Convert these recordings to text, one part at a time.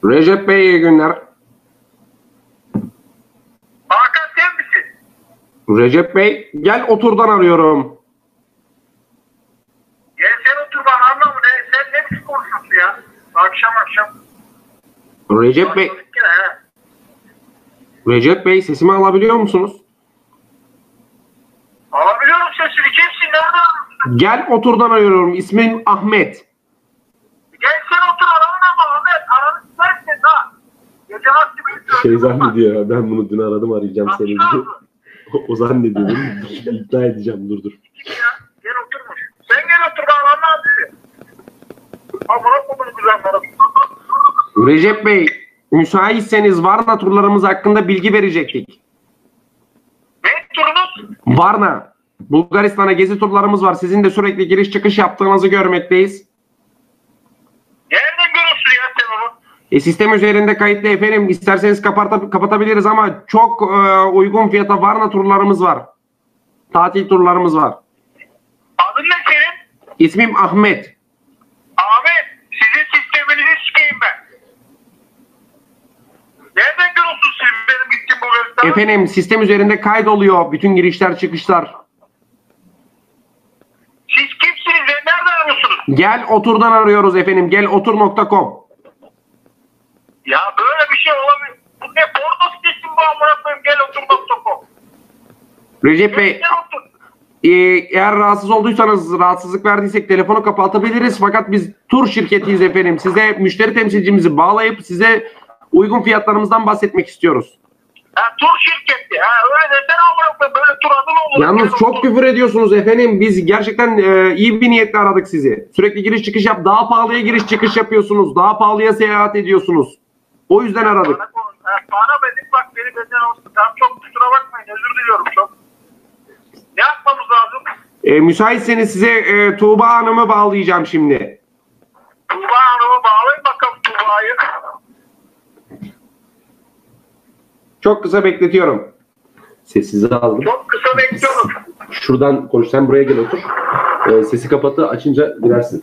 Recep Bey iyi günler. Hakan sen misin? Recep Bey gel oturdan arıyorum. Gel sen otur bana anlamı ne? Sen ne biçim konuşuyorsun ya? Akşam. Recep Bey. Recep Bey sesimi alabiliyor musunuz? Alabiliyorum sesini. Kimsin? Nereden arıyorsun? Gel oturdan arıyorum. İsmim Ahmet. Gel sen otur aranın ama Ahmet. Aranı istersen ha. Gece vakti beni Şey zannediyor ya, ben bunu dün aradım arayacağım seni diye. Nasıl? O zannediyor değil mi? İkna edeceğim dur. Kim ya? Gel oturmuş. Sen gel otur bana anlamı. Amına koyduğum güzellerim. Recep Bey müsaitseniz Varna turlarımız hakkında bilgi verecektik. Ne turunuz? Varna. Bulgaristan'a gezi turlarımız var. Sizin de sürekli giriş çıkış yaptığınızı görmekteyiz. Nereden görüyorsun ya sen onu? Sistem üzerinde kayıtlı efendim. İsterseniz kapatabiliriz ama çok uygun fiyata Varna turlarımız var. Tatil turlarımız var. Adın ne senin? İsmim Ahmet. Ahmet, sizin sisteminizi sikeyim ben. Nereden görüyorsun siz benim gittiğim Bulgaristan'a? Efendim sistem üzerinde kaydoluyor bütün girişler çıkışlar. Siz kimsiniz ve nereden arıyorsunuz? Gel oturdan arıyoruz efendim. Gelotur.com. Ya böyle bir şey olamıyor. Bu ne porno sitesi bu amına koyayım gelotur.com. Recep Bey Gel otur. eğer rahatsız olduysanız, rahatsızlık verdiysek telefonu kapatabiliriz. Fakat biz tur şirketiyiz efendim. Size müşteri temsilcimizi bağlayıp size uygun fiyatlarımızdan bahsetmek istiyoruz. Ha, tur şirketi. Ha, öyle desene amına koyayım. Böyle tur adı mı olur? Yalnız Gel çok otur. küfür ediyorsunuz efendim. Biz gerçekten iyi bir niyetle aradık sizi. Sürekli giriş çıkış daha pahalıya giriş çıkış yapıyorsunuz. Daha pahalıya seyahat ediyorsunuz. O yüzden aradık. Bana konuş. Ha, bana benim bak beni benden olsun. Tamam çok kusura bakmayın. Özür diliyorum çok. Ne yapmamız lazım? Müsaitseniz size Tuğba Hanım'ı bağlayacağım şimdi. Tuğba Hanım'ı bağlayın bakalım Tuğba'yı. Çok kısa bekletiyorum. Sessize aldım. Çok kısa bekliyorum. Şuradan konuş. Sen buraya gel otur. Sesi kapatı açınca girersin.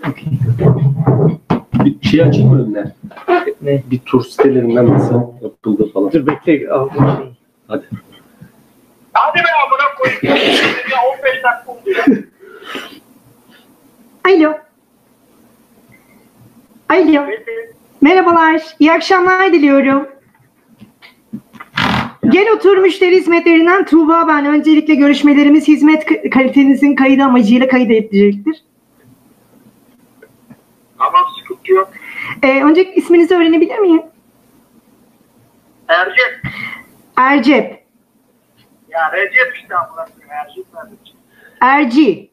Bir şey açayım mı önüne? Ne? Bir tur sitelerinden nasıl yapıldı falan. Dur bekle aldım şeyi. Hadi. Hadi be amına koyayım. Ya 15 dakika oldu ya. Alo. Alo. Merhabalar. İyi akşamlar diliyorum. Gel otur müşteri hizmetlerinden Tuğba ben. Öncelikle görüşmelerimiz hizmet kalitenizin kaydı amacıyla kaydedilecektir. Tamam sıkıntı yok. Öncelikle isminizi öğrenebilir miyim? Ercep. Ercep. Ya Recep işte amına koyayım. Ercep nerede? Erci.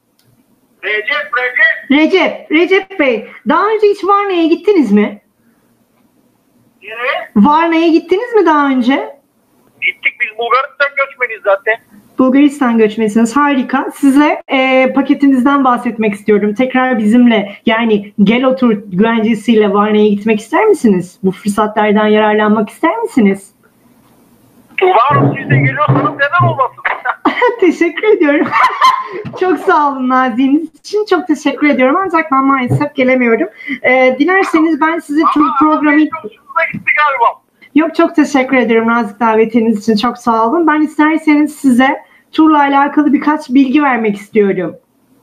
Recep. Recep Bey. Daha önce hiç Varna'ya gittiniz mi? Nereye? Varna'ya gittiniz mi daha önce? Gittik biz Bulgaristan göçmeniyiz zaten. Bulgaristan göçmenisiniz. Harika. Size paketimizden bahsetmek istiyorum. Tekrar bizimle yani Gel Otur güvencesiyle Varna'ya gitmek ister misiniz? Bu fırsatlardan yararlanmak ister misiniz? Umarım siz de geliyorsanız neden olmasın? Teşekkür ediyorum. Çok sağ olun nazikliğiniz için. Çok teşekkür ediyorum. Ancak ben maalesef gelemiyorum. Dilerseniz ben size tur programı... Hoşunuza gitti galiba. Yok çok teşekkür ederim nazik davetiniz için. Çok sağ olun. Ben isterseniz size turla alakalı birkaç bilgi vermek istiyorum.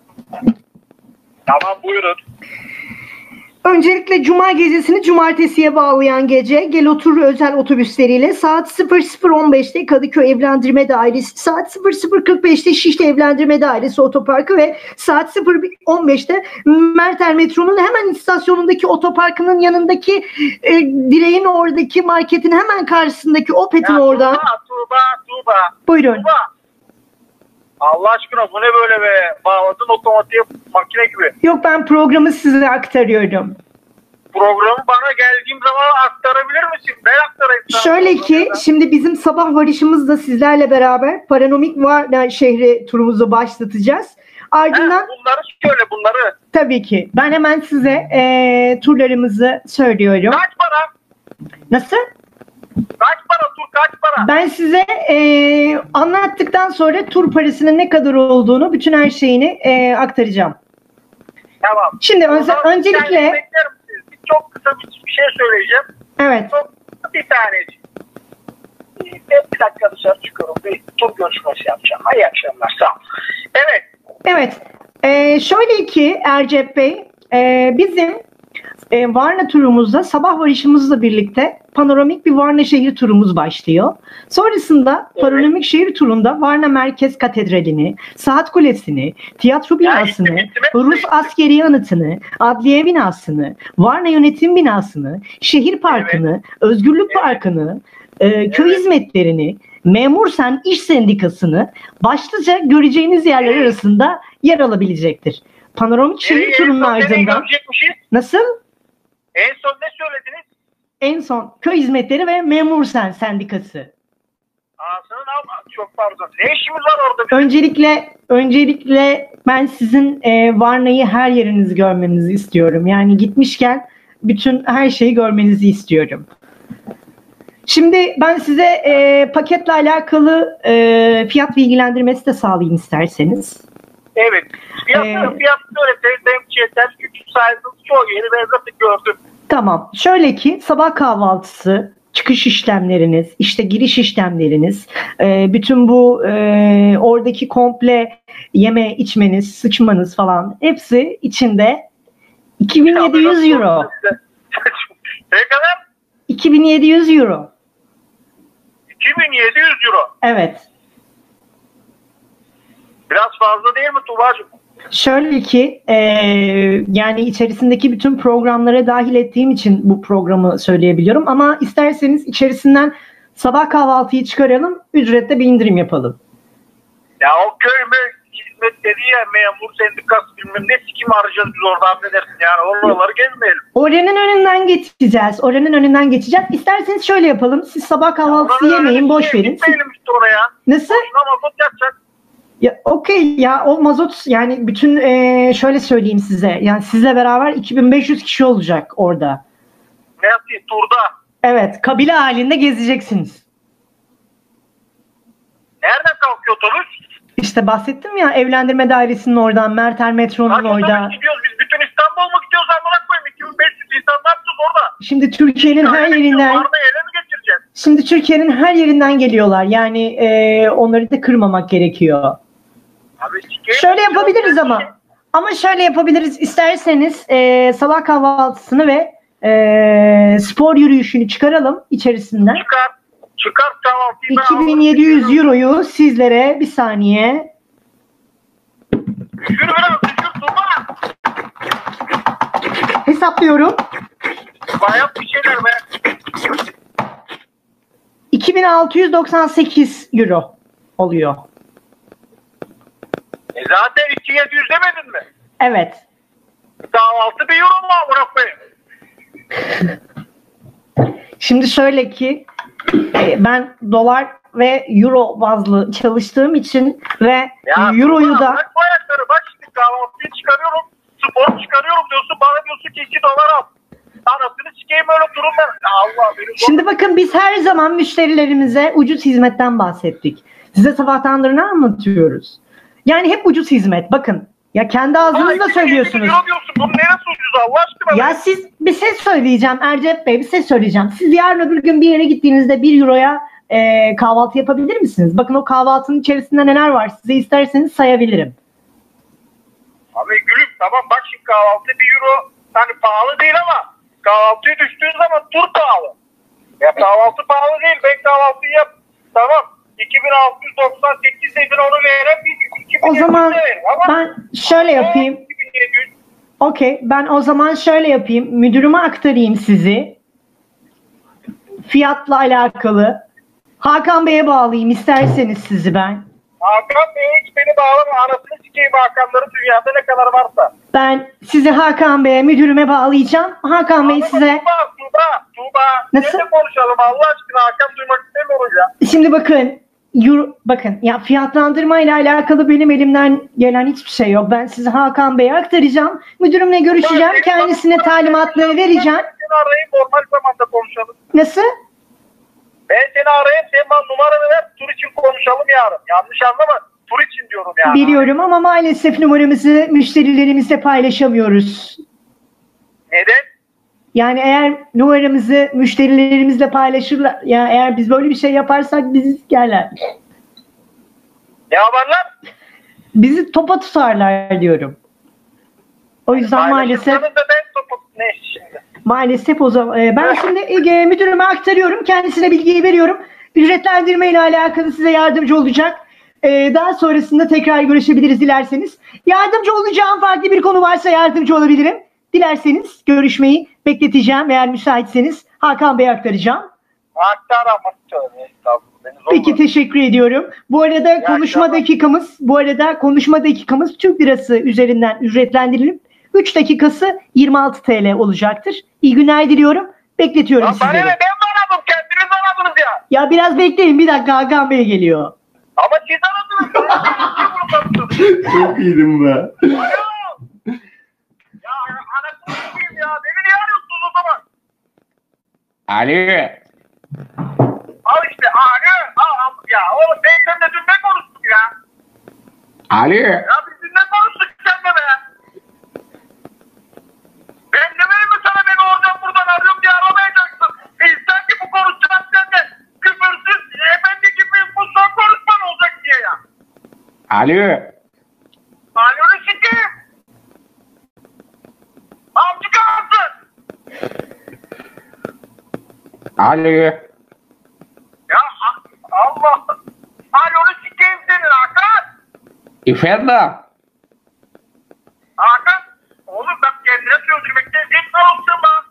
Tamam buyurun. Öncelikle Cuma gecesini Cumartesi'ye bağlayan gece Gel Otur özel otobüsleriyle saat 00.15'te Kadıköy Evlendirme Dairesi, saat 00.45'te Şişli Evlendirme Dairesi Otoparkı ve saat 00.15'te Merter Metro'nun hemen istasyonundaki otoparkının yanındaki direğin oradaki marketin hemen karşısındaki Opet'in oradan. Tuğba. Buyurun. Tuğba. Allah aşkına bu ne böyle be? Bağladın otomatiğe makine gibi. Yok ben programı size aktarıyorum. Programı bana geldiğim zaman aktarabilir misin? Ben aktarayım sana. Şöyle ki şimdi bizim sabah varışımızda sizlerle beraber Paranomik Varna şehri turumuzu başlatacağız. Ardından bunları söyle bunları. tabii ki ben hemen size turlarımızı söylüyorum. Kaç para? Nasıl? Kaç para tur kaç para? Ben size anlattıktan sonra tur parasının ne kadar olduğunu bütün her şeyini aktaracağım. Tamam. Şimdi öncelikle Bekler misiniz? Çok kısa bir şey söyleyeceğim. Evet. Bir tanecik. Bir dakika dışarı çıkıyorum. Bir tur görüşmesi yapacağım. İyi akşamlar. Sağ ol. Evet. Evet. Şöyle ki Ercep Bey, bizim Varna turumuzda sabah varışımızla birlikte panoramik bir Varna şehir turumuz başlıyor. Sonrasında panoramik şehir turunda Varna Merkez Katedrali'ni, Saat Kulesi'ni, tiyatro binasını, Rus askeri anıtını, adliye binasını, Varna Yönetim binasını, şehir parkını, Özgürlük Parkı'nı, köy hizmetlerini, Memursen İş Sendikası'nı başlıca göreceğiniz yerler arasında yer alabilecektir. Panoramik şehir turunun ardından nasıl? En son ne söylediniz? En son köy hizmetleri ve Memursen Sendikası. Çok pardon. Ne işimiz var orada? Öncelikle ben sizin Varna'yı her yerinizi görmenizi istiyorum. Yani gitmişken bütün her şeyi görmenizi istiyorum. Şimdi ben size paketle alakalı fiyat bilgilendirmesi de sağlayayım isterseniz. Evet. Fiyat öyle küçük sayısız çok yeni ben zaten gördüm. Tamam. Şöyle ki sabah kahvaltısı, çıkış işlemleriniz, işte giriş işlemleriniz, bütün bu oradaki komple yeme içmeniz, sıçmanız falan hepsi içinde 2700 euro. Ne kadar? 2700 euro. 2700 euro. Evet. Biraz fazla değil mi Tuğba'cığım? Şöyle ki yani içerisindeki bütün programlara dahil ettiğim için bu programı söyleyebiliyorum. Ama isterseniz içerisinden sabah kahvaltıyı çıkaralım, ücrette bir indirim yapalım. Ya o köy mü hizmet dedi ya memur sendikası bilmem ne sikim arayacağız biz orada affedersin yani oraları gezmeyelim. Oranın önünden geçeceğiz. İsterseniz şöyle yapalım. Siz sabah kahvaltısı yemeyin, boş verin. Gitmeyelim işte oraya. Nasıl? Mazot yapacak. Ya okey ya o mazot yani bütün şöyle söyleyeyim size. Yani sizle beraber 2500 kişi olacak orada. Ne yapayım turda? Evet, kabile halinde gezeceksiniz. Nereden kalkıyor otobüs? İşte bahsettim ya evlendirme dairesinin oradan, Merter Metro'nun orada. Otobüs gidiyoruz biz bütün İstanbul mu gidiyoruz amına koyayım 2500 insan ne yapacağız orada? Şimdi Türkiye'nin her yerinden geliyorlar. Yani onları da kırmamak gerekiyor. Şöyle yapabiliriz ama. Ama şöyle yapabiliriz. İsterseniz sabah kahvaltısını ve spor yürüyüşünü çıkaralım içerisinden. Çıkar tamam. 2700 euroyu sizlere bir saniye. Düşür biraz düşür Tuba. Hesaplıyorum. Bayağı bir şeyler be. 2698 euro oluyor. Zaten 2700 demedin mi? Evet. Kahvaltı bir euro mu amına koyayım? Şimdi şöyle ki ben dolar ve euro bazlı çalıştığım için ve euroyu da bak şimdi kahvaltıyı çıkarıyorum, spor çıkarıyorum diyorsun, bana diyorsun ki 2 dolar al. Anasını sikeyim öyle durum ben. Allah benim. Şimdi bakın biz her zaman müşterilerimize ucuz hizmetten bahsettik. Size sabahtandır ne anlatıyoruz? Yani hep ucuz hizmet. Bakın ya kendi ağzınızla söylüyorsunuz. Bunun neresi ucuz Allah aşkına? Ya siz bir şey söyleyeceğim Ercep Bey, bir şey söyleyeceğim. Siz yarın öbür gün bir yere gittiğinizde 1 euroya kahvaltı yapabilir misiniz? Bakın o kahvaltının içerisinde neler var size isterseniz sayabilirim. Abi gülüm tamam bak şimdi kahvaltı 1 euro hani pahalı değil ama kahvaltıya düştüğün zaman tur pahalı. Ya kahvaltı pahalı değil ben kahvaltıyı yap tamam 2698 dedin onu verem o zaman ben şöyle yapayım. Okey ben o zaman şöyle yapayım. Müdürüme aktarayım sizi. Fiyatla alakalı. Hakan Bey'e bağlayayım isterseniz sizi ben. Hakan Bey'e hiç beni bağlama. Anasını sikeyim Hakanları dünyada ne kadar varsa. Ben sizi Hakan Bey'e müdürüme bağlayacağım. Hakan Bey size... Tuğba. Nasıl? Ne konuşalım Allah aşkına Hakan duymak istemiyorum ya. Şimdi bakın ya fiyatlandırma ile alakalı benim elimden gelen hiçbir şey yok. Ben sizi Hakan Bey'e aktaracağım. Müdürümle görüşeceğim. Kendisine talimatları vereceğim. Ben seni arayayım normal zamanda konuşalım. Nasıl? Ben seni arayayım sen bana numaranı ver tur için konuşalım yarın. Yanlış anlama tur için diyorum yani. Biliyorum ama maalesef numaramızı müşterilerimizle paylaşamıyoruz. Neden? Yani eğer numaramızı müşterilerimizle paylaşırlar, yani eğer biz böyle bir şey yaparsak bizi sikerler. Ne yaparlar? Bizi topa tutarlar diyorum. O yüzden maalesef Paylaşırsanız da ben topu ne şimdi? maalesef o zaman ben şimdi müdürüme aktarıyorum. Kendisine bilgiyi veriyorum. Ücretlendirme ile alakalı size yardımcı olacak. Daha sonrasında tekrar görüşebiliriz dilerseniz. Yardımcı olacağım farklı bir konu varsa yardımcı olabilirim. Dilerseniz görüşmeyi bekleteceğim. Eğer müsaitseniz Hakan Bey'e aktaracağım. Aktar ama söyle. Peki teşekkür ediyorum. Bu arada konuşma dakikamız Türk lirası üzerinden ücretlendirilip 3 dakikası 26 TL olacaktır. İyi günler diliyorum. Bekletiyorum Ya bana ne, sizleri. ben mi aradım? Kendiniz aradınız ya. Ya biraz bekleyin, bir dakika, Hakan Bey geliyor. Ama siz aradınız. Çok iyiydim be. Alo. Ya anasını s**eyim ya. Beni niye arıyorsunuz o zaman? Ali. Al işte alo. Al ya. Oğlum ben seninle dün ne konuştuk ya? Ali. Ya biz dün ne konuştuk seninle be? Ben demedim mi sana beni oradan buradan arıyorum diye aramayacaksın. İnsan ki bu konuşacağız sende. Küfürsüz efendi gibi bu son konuşman olacak diye ya. Ali. Alonu sikeyim. Avcı kalsın. Ali. Ya Allah. Alonu sikeyim senin Hakan. Efendim. Hakan. Oğlum bak kendine söyleyecekte zil olsun lan.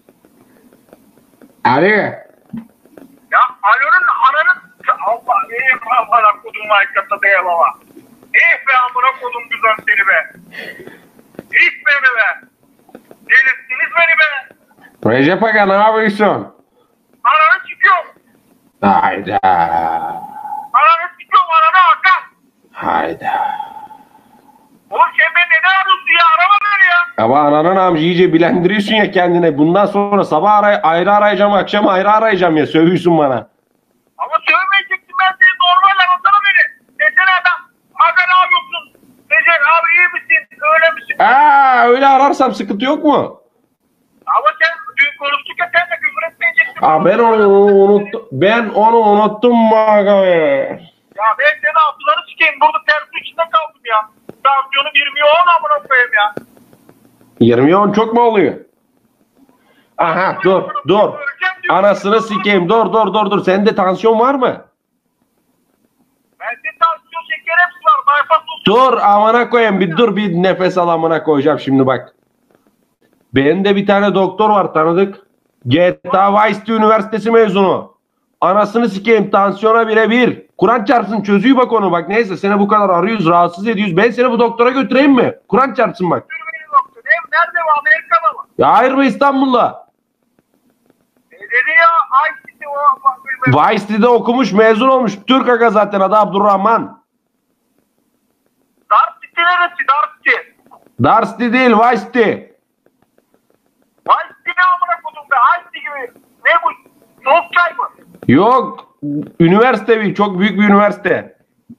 Ali. Ya Alon'un ananın Allah amına kodum aykata diye baba. Be amına kodum güzel seni be. Beni be. Delirttiniz beni be. Recep Aga ne yapıyorsun? Ananı çıkıyorum. Hayda. Ananı çıkıyorum ananı Hakan. Hayda. Oğlum sen beni neden arıyorsun ya? Arama beni ya. Ama ananın amcı iyice bilendiriyorsun ya kendine. Bundan sonra sabah ayrı arayacağım, akşam ayrı arayacağım ya. Sövüyorsun bana. Ama sövmeyecektim ben seni normal arasana beni. Desene adam. Aga ne yapıyorsun? Recep abi iyi misin? Öyle misin? Öyle ararsam sıkıntı yok mu? Ama sen dün konuştuk ya sen de küfür etmeyecektin. Ben onu unuttum bana. Ya ben seni altıları sikeyim. Burada tersi içinde kaldım ya. Tansiyonum 20'ye 10 amına koyayım ya. 20'ye 10 çok mu oluyor? Aha dur. Anasını sikeyim. Dur. Sende tansiyon var mı? Bende tansiyon şeker hepsi var. Bypass olsun. Dur amına koyayım bir nefes al amına koyacağım şimdi bak. Benim de bir tane doktor var tanıdık. GTA Vice City Üniversitesi mezunu. Anasını sikeyim tansiyona birebir. Kur'an çarpsın çözüyor bak onu bak. Neyse seni bu kadar arıyoruz rahatsız ediyoruz. Ben seni bu doktora götüreyim mi? Kur'an çarpsın bak. Beni doktor. Nerede bu Amerika'da mı? Ya hayır mı İstanbul'da? Dedi ya. Ay gitti o. Vice City'de okumuş mezun olmuş. Türk aga zaten adı Abdurrahman. Dark City neresi? Dark City. Dar City değil Vice City. Ay City ne amına kodum be. Ay City gibi. Ne bu? Soğuk çay mı? Yok üniversite çok büyük bir üniversite.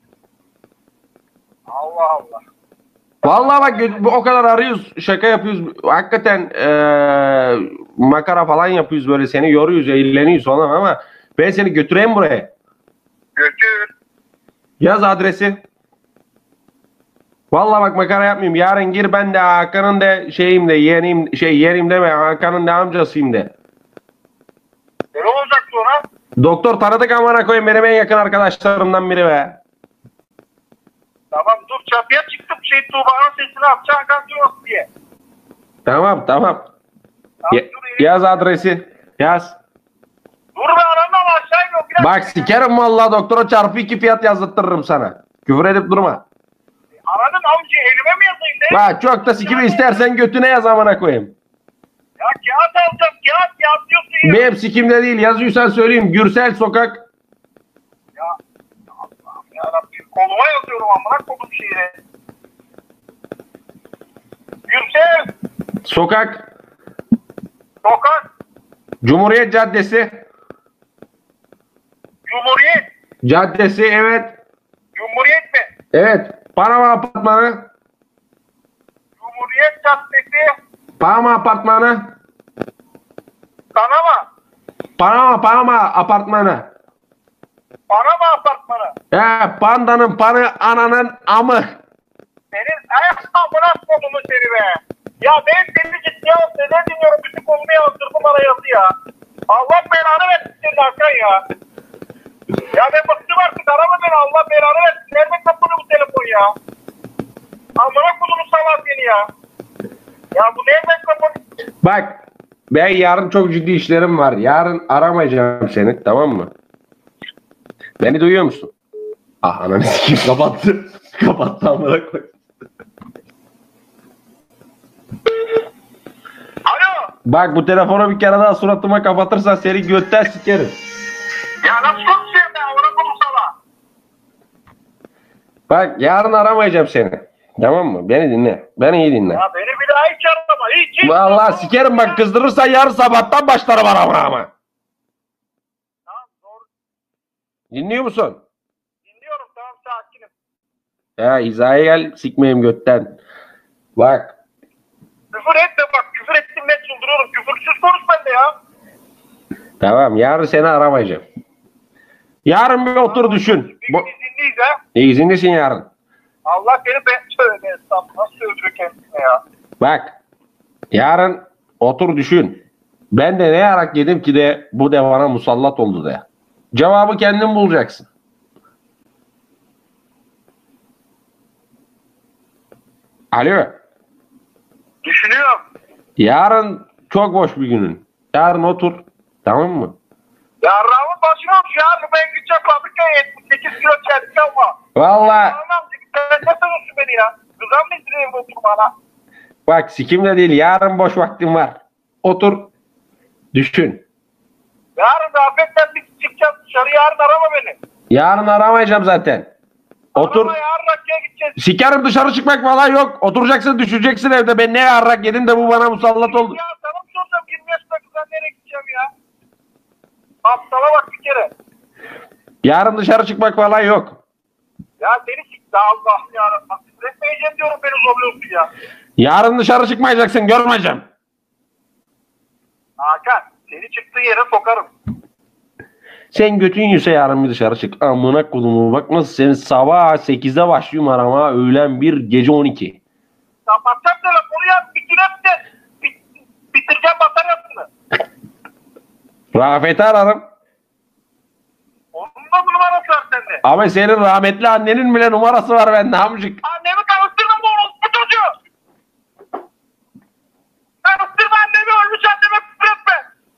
Allah Allah. Vallahi bak o kadar arıyoruz şaka yapıyoruz. Hakikaten makara falan yapıyoruz böyle seni yoruyoruz eğleniyoruz falan ama ben seni götüreyim buraya. Götür. Yaz adresi. Vallahi bak makara yapmayayım. Yarın gir ben de Hakan'ın da yeğenim deme Hakan'ın da amcasıyım de. Ne olacak sonra? Doktor tanıdık amına koyayım benim en yakın arkadaşlarımdan biri be. Tamam dur çatıya çıktım Tuğba'nın sesini atacaksın kalkıyorsun diye. Tamam. Tamam, dur, Yaz adresi. Yaz. Dur be aranma aşağı yok. Biraz Bak sikerim vallahi doktora çarpı 2 fiyat yazdırtırım sana. Küfür edip durma. Aranın amca elime mi yazayım de? Bak çok da sikimi istersen götüne yaz amına koyayım. Ya kağıt alacağım kağıt yazıyorsun ya. Benim sikimde değil yazıyorsan söyleyeyim. Gürsel Sokak. Ya Allah'ım yarabbim koluma yazıyorum amına kodum şiiri. Yüksel. Sokak. Sokak. Cumhuriyet Caddesi. Cumhuriyet. Caddesi evet. Cumhuriyet mi? Evet. Panama Apartmanı. Cumhuriyet Caddesi. Panama Apartmanı. Panama. Panama apartmanı. Panama apartmanı. Pandanın panı ananın amı. Senin ayak amına kodumu seni be. Ya ben seni git ya. Neden dinliyorum? Bütün konumu yazdırdım bana yazı ya. Allah belanı versin senin Hakan ya. Ya ben bıktım artık. Arama beni. Allah belanı versin. Nereden kapalı bu telefon ya? Amına kodumu salak seni ya. Ya bu nereden kapalı? Bak ben yarın çok ciddi işlerim var. Yarın aramayacağım seni, tamam mı? Beni duyuyor musun? Ah ananı sikeyim, kapattı. Kapattı amına koy. Alo. Bak bu telefonu bir kere daha suratıma kapatırsan seni götten sikerim. Ya nasıl konuşuyorsun ben? Amına kodum salak. Bak yarın aramayacağım seni. Tamam mı? Beni dinle. Beni iyi dinle. Ya beni bir daha hiç arama. Hiç. Vallahi sikerim bak, kızdırırsan yarın sabahtan başlarım aramaya ama. Tamam doğru. Dinliyor musun? Dinliyorum tamam sakinim. Ya hizaya gel, sikmeyeyim götten. Bak. Küfür etme bak. Küfür ettim ben çıldırıyorum. Küfürsüz konuş bende ya. Tamam yarın seni aramayacağım. Yarın bir otur düşün. Bir gün izinliyiz ha. İzinlisin yarın. Allah beni tövbe estağfurullah. Nasıl öldürüyor kendisine ya? Bak. Yarın otur düşün. Ben de ne yarak yedim ki de bu de bana musallat oldu de. Cevabı kendin bulacaksın. Alo. Düşünüyorum. Yarın çok boş bir günün. Yarın otur. Tamam mı? Ya Rahmet başına olmuş ya. Ben gideceğim fabrikaya 78 kilo çeltik ama. Vallahi Anlam sen ne sanıyorsun beni ya? Kızam mı izleyeyim bu bana? bak sikimle değil. Yarın boş vaktim var. Otur. Düşün. Yarın Rafet'ten bir çıkacağız dışarı. Yarın arama beni. Yarın aramayacağım zaten. Otur. Arama yarın Rakkı'ya gideceğiz. Sikerim, dışarı çıkmak falan yok. Oturacaksın, düşeceksin evde. Ben ne yarrak yedim de bu bana musallat oldu. Ya sana mı soracağım 20 yaşında kızdan nereye gideceğim ya? Aptala bak bir kere. Yarın dışarı çıkmak falan yok. Ya seni sikti Allah ya. Etmeyeceğim diyorum beni zorluyorsun ya. Yarın dışarı çıkmayacaksın, görmeyeceğim. Hakan seni çıktığı yere sokarım. Sen götün yüse yarın bir dışarı çık. Amına kodumu bak nasıl seni sabah 8'de başlıyorum arama, öğlen 1 gece 12. Kapatacağım telefonu ya. Bitirem de. Bitireceğim bataryasını. Rafet'i ararım. Onun da bu numarası var sende. Ama senin rahmetli annenin bile numarası var bende amcık. Annemi karıştırma bu orospu çocuğu. Karıştırma annemi, ölmüş anneme küfür etme.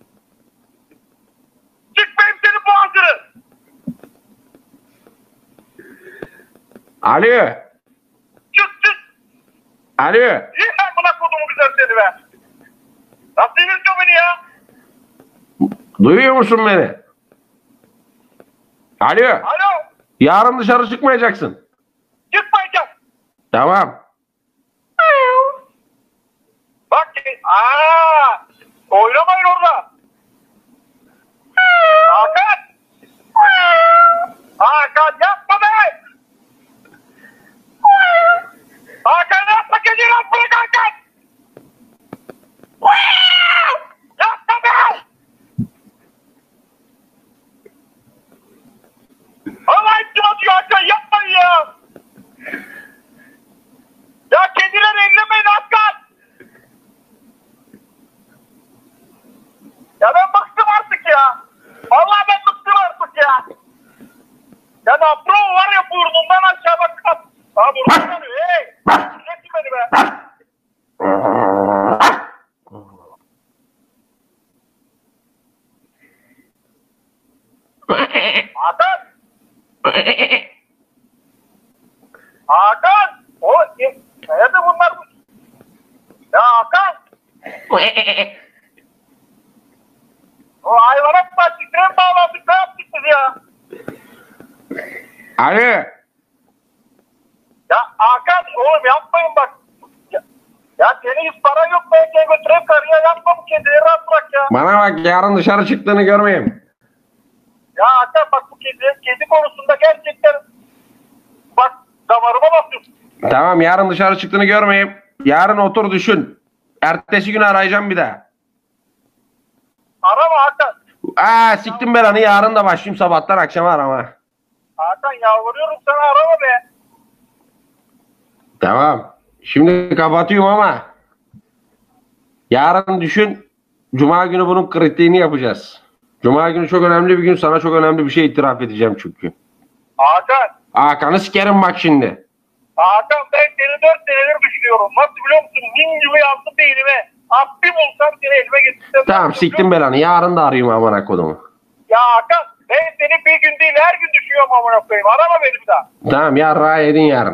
Çıkmayayım senin boğazını. Alo. Çık. Alo. İyi ben buna kodumu güzel seni be. Nasıl yürütüyor beni ya? Duyuyor musun beni? Alo. Alo. Yarın dışarı çıkmayacaksın. Çıkmayacağım. Tamam. Bak oynamayın orada. Hakan. Hakan yapma be. Hakan yapma, gece yapma Hakan. Yapma be. Allah için atıyor Hakan, yapmayın ya. Ya kediler ellemeyin Hakan. Ya ben bıktım artık ya. Vallahi ben bıktım artık ya. Ya napro var ya burnundan aşağı bak. Ha burnundan yanıyor. Hey. Çekti beni be. Hakan. Hakan. Nerede bunlar? Ya Hakan. O hayvanat bahçesine mi bağlandık? Ne yaptık biz ya? Alo. Ya Hakan oğlum yapmayın bak. Ya senin hiç paran yok. Ben seni götüreyim karıya, yapma bu kediyi, rahat bırak ya. Bana bak, yarın dışarı çıktığını görmeyeyim. Ya Hakan bak bu kedi konusunda gerçekten bak damarıma basıyorsun. Tamam, yarın dışarı çıktığını görmeyeyim. Yarın otur düşün. Ertesi gün arayacağım bir daha. Arama Hakan. Siktim belanı, yarın da başlayayım sabahtan akşama arama. Hakan yalvarıyorum sana, arama be. Tamam. Şimdi kapatıyorum ama yarın düşün, Cuma günü bunun kritiğini yapacağız. Cuma günü çok önemli bir gün, sana çok önemli bir şey itiraf edeceğim çünkü. Hakan. Hakan'ı sikerim bak şimdi. Hakan ben seni 4 senedir düşünüyorum. Nasıl biliyor musun? Min gibi yazdım beynime. Bir bulsam seni elime getirsem. Tamam siktim belanı, yarın da arayayım amına kodumu. Ya Hakan ben seni bir gün değil her gün düşünüyorum amına koyayım. Arama beni bir daha. Tamam yarra edin yarın.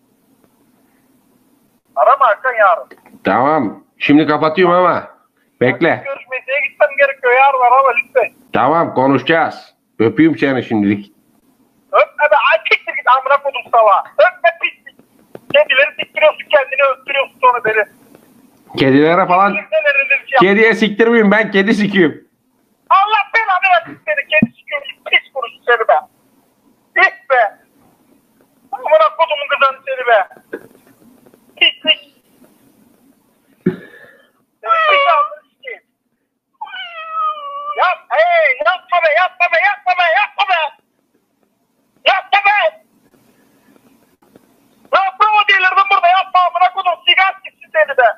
Arama Hakan yarın. Tamam. Şimdi kapatıyorum ama. Bekle. Görüşmeye gitmem gerekiyor, yarın arama lütfen. Tamam konuşacağız. Öpeyim seni şimdilik. Öpme be, ay siktir git amına kodum sala. Öpme pislik. Kedileri siktiriyorsun, kendini öldürüyorsun sonra beni. Kedilere falan. Kediye Kediye siktirmeyeyim, ben kedi sikiyim. Allah belanı versin seni, kedi sikiyor. Pis kurusu seni be. Pis be. Amına kodumun kızanı seni be. Pislik. Seni pis aldın sikeyim. Yapma be, yapma be, yapma be, yapma be. Yapma be. Yapma o delirdim burada, yapma amına kodum, sigar siksin seni be.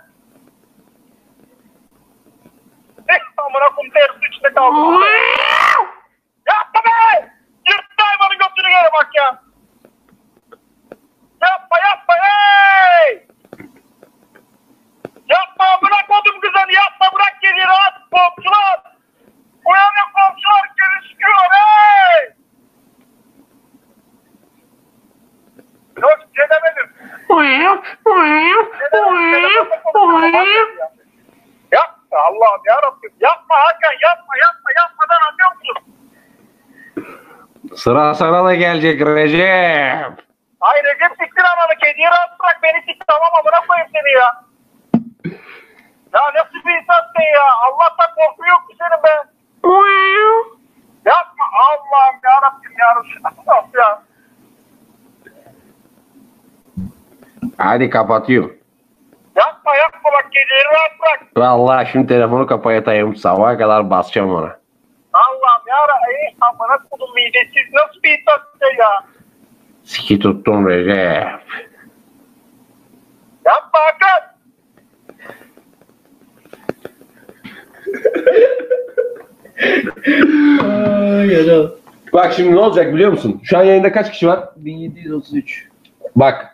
Amına kodum tersi içinde kaldım. Yapma be. Yırttı hayvanın götünü göre bak ya. Yapma yapma hey. Yapma amına kodum kızını, yapma, bırak kediyi rahat komşular. Uyanın komşular, kedi sıkıyorlar hey. Yok çedemedim. Yapma Allah'ım yarabbim. Yapma Hakan, yapma yapma, yapmadan anlıyor musun? Sıra sana da gelecek Recep. Ay Recep siktir ananı, kediyi rahat bırak, beni siktir, tamam amına koyayım seni ya. Ya nasıl bir insansın ya? Allah'tan korku yok mu senin be? Yapma Allah'ım yarabbim yarabbim ya. Hadi kapatıyorum. Yapma yapma bak, kediyi rahat bırak. Vallahi şimdi telefonu kapatayım, sabaha kadar basacağım ona. Allah'ım yarabbim, amına kodum midesiz, nasıl bir insansın ya? Siki tuttum Recep. Yapma Hakan. Ay adam. Bak şimdi ne olacak biliyor musun? Şu an yayında kaç kişi var? 1733. Bak